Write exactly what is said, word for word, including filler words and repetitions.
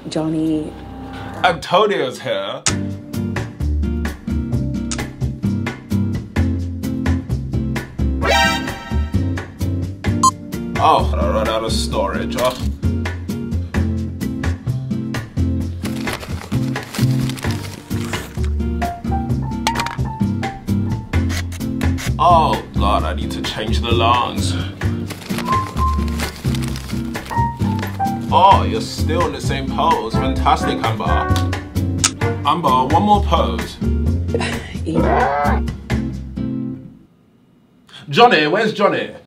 Johnny. Antonio's here. Oh, I ran out of storage. Oh. Oh God, I need to change the lungs. Oh, you're still in the same pose. Fantastic, Amber. Amber, one more pose. Johnny, where's Johnny?